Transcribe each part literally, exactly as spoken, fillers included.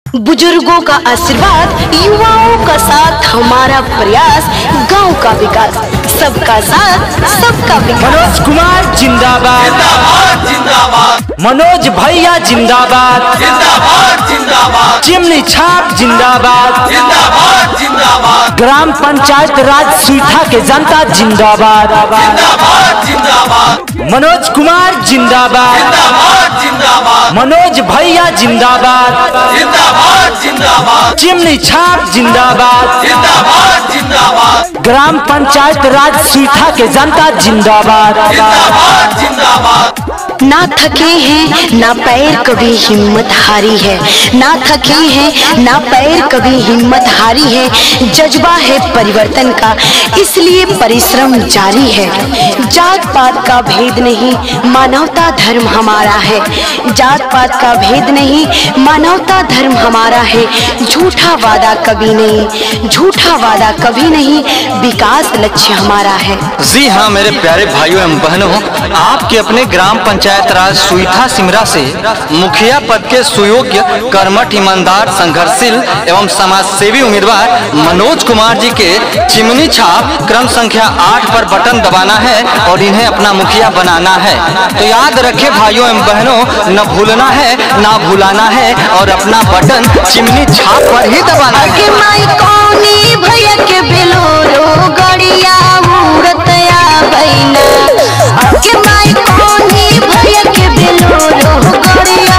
बुजुर्गों का आशीर्वाद, युवाओं का साथ, हमारा प्रयास, गांव का विकास, सबका साथ सबका विकास। मनोज कुमार जिंदाबाद जिंदाबाद जिंदाबाद, मनोज भैया जिंदाबाद जिंदाबाद जिंदाबाद, चिमनी छाप जिंदाबाद जिंदाबाद जिंदाबाद, ग्राम पंचायत राज सुईठा के जनता जिंदाबाद जिंदाबाद जिंदाबाद, मनोज कुमार जिंदाबाद जिंदाबाद जिंदाबाद, मनोज भैया जिंदाबाद जिंदाबाद जिंदाबाद, चिमनी छाप जिंदाबाद जिंदाबाद जिंदाबाद, ग्राम पंचायत राज सुईठा के जनता जिंदाबाद जिंदाबाद जिंदाबाद। ना थके हैं ना पैर कभी हिम्मत हारी है, ना थके हैं ना पैर कभी हिम्मत हारी है। जज्बा है परिवर्तन का, इसलिए परिश्रम जारी है। जात पात का भेद नहीं, मानवता धर्म हमारा है। जात पात का भेद नहीं, मानवता धर्म हमारा है। झूठा वादा कभी नहीं, झूठा वादा कभी नहीं, विकास लक्ष्य हमारा है। जी हाँ मेरे प्यारे भाइयों एवं बहनों, आपके अपने ग्राम पंचायत राज सुईठा सिमरा से मुखिया पद के सुयोग्य, कर्मठ, ईमानदार, संघर्षशील एवं समाज सेवी उम्मीदवार मनोज कुमार जी के चिमनी छाप क्रम संख्या आठ पर बटन दबाना है और इन्हें अपना मुखिया बनाना है। तो याद रखें भाइयों एवं बहनों, न भूलना है ना भुलाना है और अपना बटन चिमनी छाप पर ही दबाना है। अगे माई कौनी भैया के बेलोरो गड़िया उड़तया बैना, अगे माई कौनी भैया के बेलोरो गड़िया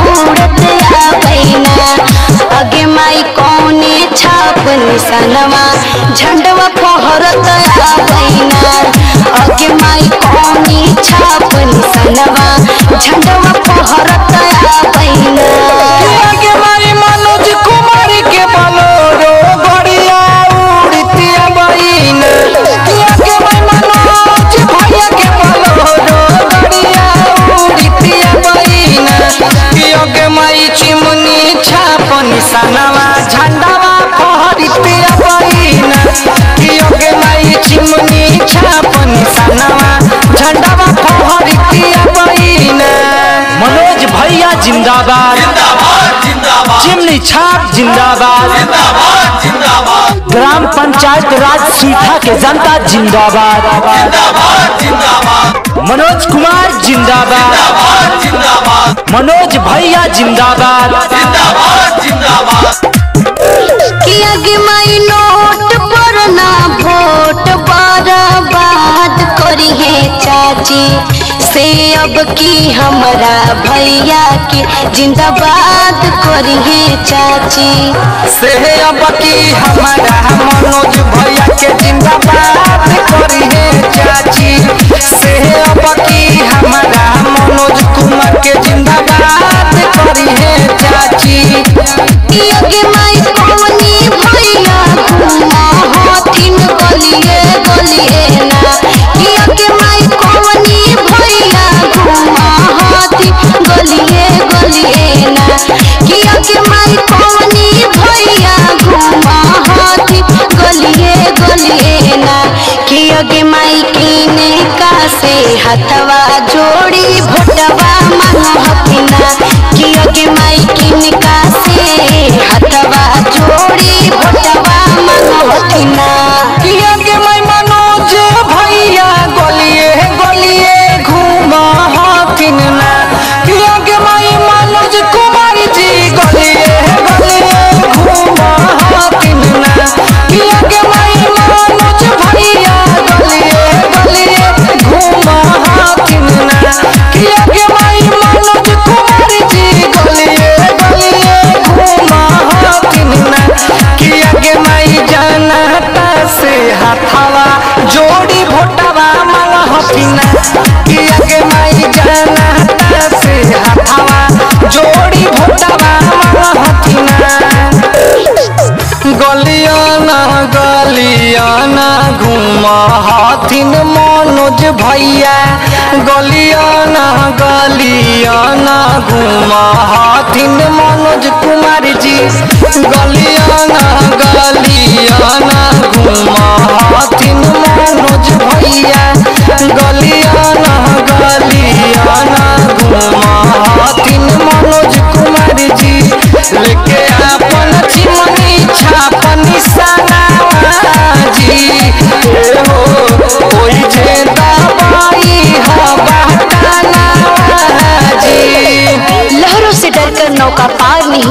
उड़तया बैना, अगे माई कौनी छाप निशानवा झंडवा फहरतया बैना, अगे माई कौनी छाप निशानवा झंडवा फहरतया बैना। आगे मारी मनोज कुमार के बोलोरो गड़िया उड़तिया बैना, आगे मारी मनोज भैया के बोलोरो गड़िया उड़तिया बैना, आगे मारी चिमनी छाप निशानवा झंडावा फहरतिया बैना, आगे मारी चिमनी छाप निशानवा झंडावा फहरतिया बैना। मनोज भैया जिंदाबाद जिंदाबाद जिंदाबाद, चिमनी छाप जिंदाबाद जिंदाबाद जिंदाबाद, ग्राम पंचायत राज सुईठा के जनता जिंदाबाद जिंदाबाद जिंदाबाद, मनोज कुमार जिंदाबाद जिंदाबाद जिंदाबाद, मनोज भैया जिंदाबाद जिंदाबाद जिंदाबाद। कि आगे माई नोट पर ना वोट बर्बाद करी है चाची, से अब की हमारा भैया के जिंदाबाद करी है चाची, से अब की हमारा मनोज भैया के जिंदाबाद करी है चाची, से अब की हमारा मनोज कुमार के जिंदाबाद करी है चाची। कि आगे माई कौनी भैया घुमा हथिन गलिए गलिए ना, कि आगे माई कौनी भैया घुमा हथिन गलिए गलिए ना, कि आगे माई कौनी भैया घुमा हथिन गलिए गलिए ना, कि आगे माई कीने का से हथवा जोड़ी भोटवा मांगो हथिना, कि आगे माई कीने का से हथवा जोड़ी भोटवा मांगो हथिना। कि आगे माई मनोज भैया गलिए गलिए घूमा हथिन ना, कि आगे माई मनोज कुमार जी गलिए गलिए घूमा हथिन ना, कि आगे माई मनोज भैया गलिए गलिए घूमा हथिन ना, कि आगे माई मनोज कुमार जी गलिए गलिए घूमा हथिन ना, कि आगे माई जनता से हथवा जोड़ी भोटवा मांग हथिना, कि आगे माई जनता से हथवा जोड़ी भोटवा मांग हथिना। गलियाना गलियाना घूमा हथिन मनोज भैया, गलियाना गलियाना घूमा हथिन मनोज कुमार जी, गलियाना गलियाना घूमा हथिन मनोज भैया, गलियाना गलियाना घूमा हथिन मनोज कुमार जी, लेके आ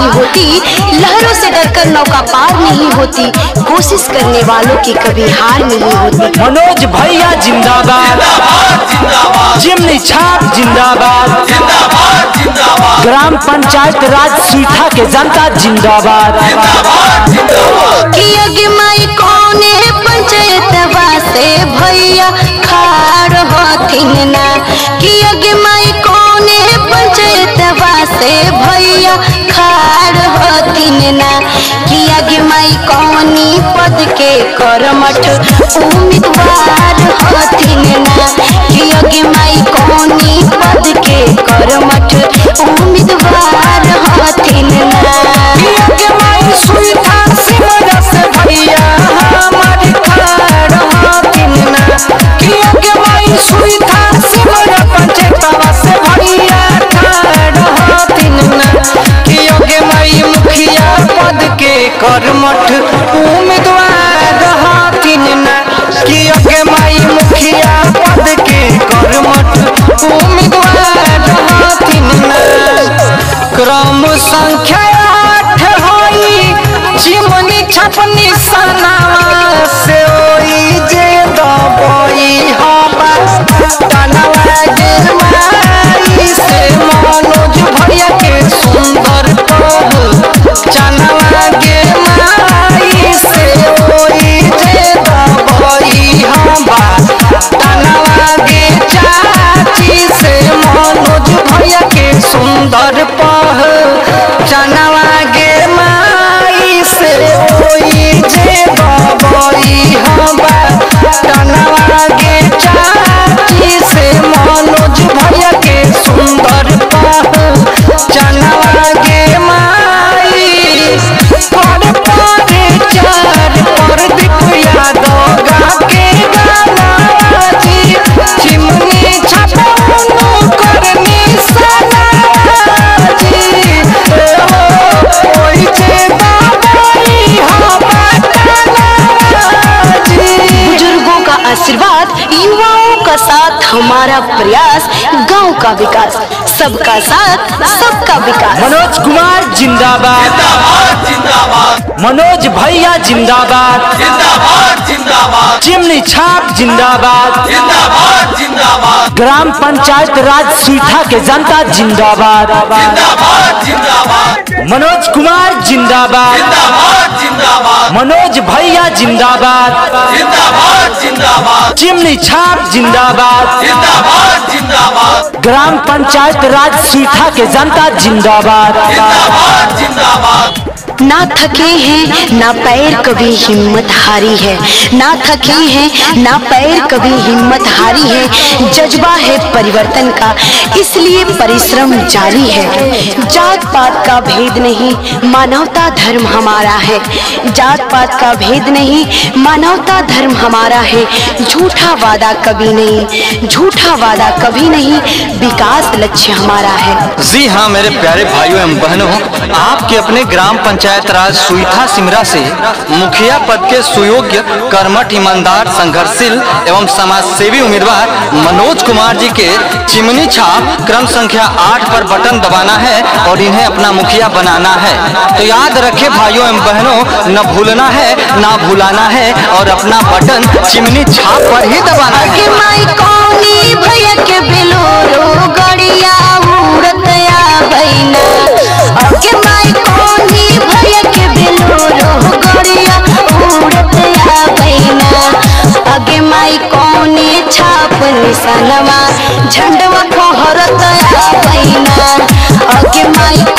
नहीं होती, लहरों से डरकर नौका पार नहीं होती, कोशिश करने वालों की कभी हार नहीं होती। मनोज भैया जिंदाबाद, चिमनी छाप जिंदाबाद, ग्राम पंचायत राज सुईथा के जनता जिंदाबाद। कि अगे माई कौने पंचायतवा से भैया खाड़ होथिन ना, कि अगे माई कौने पंचायतवा से भैया खाड़ होथिन ना, कि अगे माई कौनी पद के करमठ उम्मीदवार होथिन ना, कि अगे माई कौनी पद के करमठ उम्मीदवार होथिन ना। कि अगे माई सुईथा सिमरा से भैया हमारी खाड़ होथिन ना, कि अगे माई सुईथा सिमरा पंचायतवा से भैया खाड़ होथिन ना, कि अगे माई मुखिया पद के करमठ उम्मीदवार होथिन ना, कि अगे माई मुखिया पद के करमठ उम्मीदवार होथिन ना। क्रम संख्या आठ होई चिमनी छपनी सनावा से ओई जे दबई हवा तनवा जे माई से मनोज भैया के सुंदर पह चनवा के माई से ओई जे दबई हवा तनवा के चाची से मनोज भैया के सुंदर पह चनवा गे माई से ओई जे दबई हवा तनवा गे चाची से मनोज भैया के सुंदर पह चनवा गे माई। पर पर चार पर दिखया दोगा के गाना जी, चिमनी छपनु करनी सना जी, ओई जे दबई हवा तनवा जी। बुजुर्गों का आशीर्वाद, युवाओं का साथ, हमारा प्रयास, गांव का विकास, सबका साथ सबका विकास। मनोज कुमार जिंदाबाद, मनोज भैया जिंदाबाद, चिमनी छाप जिंदाबाद, ग्राम पंचायत राज सुईथा के जनता जिंदाबाद। मनोज कुमार जिंदाबाद, मनोज भैया जिंदाबाद, चिमनी छाप जिंदाबाद, ग्राम पंचायत राज सुईथा के जनता जिंदाबाद। ना थके हैं ना पैर कभी हिम्मत हारी है, ना थके हैं ना पैर कभी हिम्मत हारी है, जज्बा है परिवर्तन का इसलिए परिश्रम जारी है। जात पात का भेद नहीं, मानवता धर्म हमारा है, जात पात का भेद नहीं, मानवता धर्म हमारा है। झूठा वादा कभी नहीं, झूठा वादा कभी नहीं, विकास लक्ष्य हमारा है। जी हाँ मेरे प्यारे भाइयों एवं बहनों, आपके अपने ग्राम पंचायत राज सुईथा सिमरा से मुखिया पद के सुयोग्य, कर्मठ, ईमानदार, संघर्षशील एवं समाज सेवी उम्मीदवार मनोज कुमार जी के चिमनी छाप क्रम संख्या आठ पर बटन दबाना है और इन्हें अपना मुखिया बनाना है। तो याद रखें भाइयों एवं बहनों, न भूलना है ना भुलाना है और अपना बटन चिमनी छाप पर ही दबाना है। अगे माई कौनी भैया के बेलोरो गड़िया उड़त आबैना, अगे माई कौनी भैया के बेलोरो गड़िया उड़त आबैना, अगे माई कौनी छाप निशानवा झंडवा फहरत आबैना, अगे माई